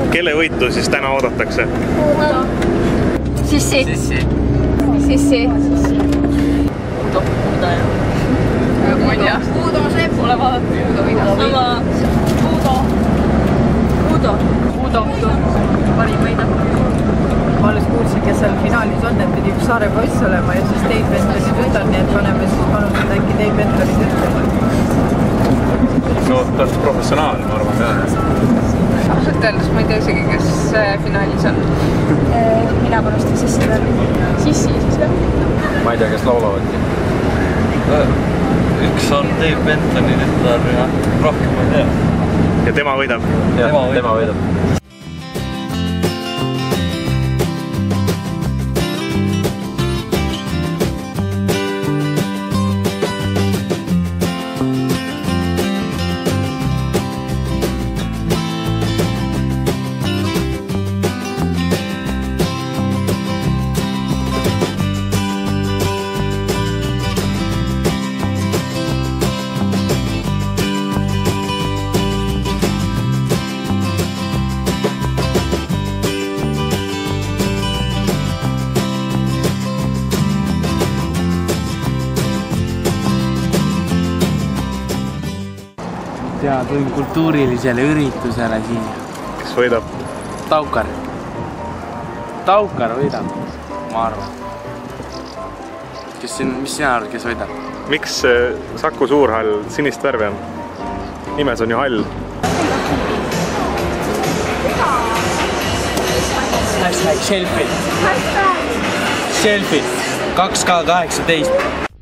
Kelle võitu siis täna oodatakse? Sissi. Sissi. Ma ei tea. Uudo Sepp. Pole vaadata. Uudo. Parim võida. Ma alles kuulsin, kes seal finaalis on, et pidi üks Saare poiss olema ja siis Dave Bentley'd võidab, nii et paneme siis palun, et äkki Dave Bentley'd ütlema. No, ta on professionaal, ma arvan ka. Ausalt öeldes ma ei tea isegi, kes finaalis on. Mina panustan Sissi veel. Sissi siis veel? Ma ei tea, kes laulavadki. Üks on Dave Bentley tütar ja rohkem ma ei tea. Ja tema võidab? Tema võidab. Ja tulin kultuurilisele üritusele siia. Kes võidab? Taukar. Taukar võidab, ma arvan. Mis sina arvad, kes võidab? Miks Saku Suurhall sinist värvi on? Nimes on ju hall. Hashtag selfie. Selfie. 2K18.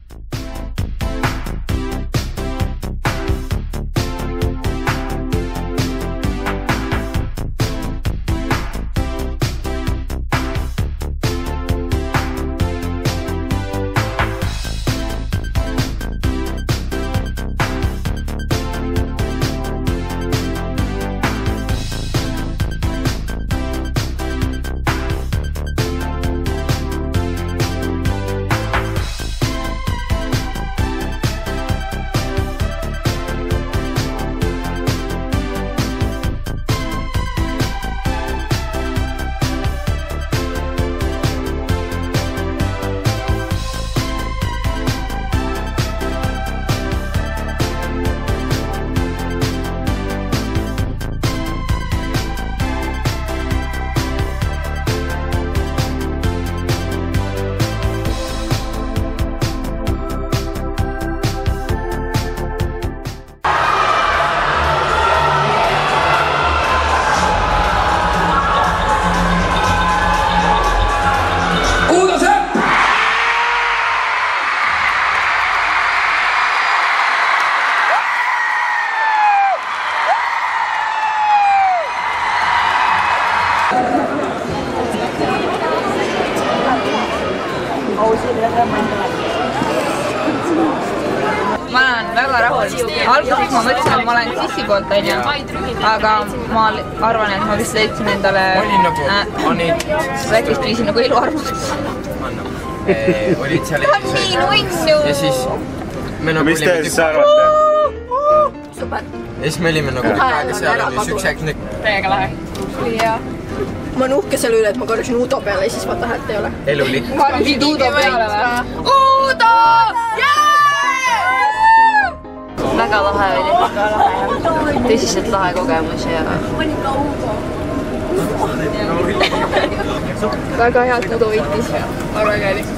Ma olen väga rahul. Alguses ma mõtlesin, et ma olen Sissi poolt, aga ma arvan, et ma vist leidsin endale väikest viisi nagu eluarmastust. Olid seal Ta on nii nunnu! ja siis me nagu Mis te siis arvate? Super. ja siis me olime nagu aega seal ja siis üks aeg Täiega lahe. Ma olen uhke selle üle, et ma korrasin Uudo peale ja siis vaata häält ei ole. elulik. Viid Uudo peale või? Uudo! Väga lahe oli. Tõsiselt lahe kogemus ja... Väga head Uudo võitis. Väga äge oli.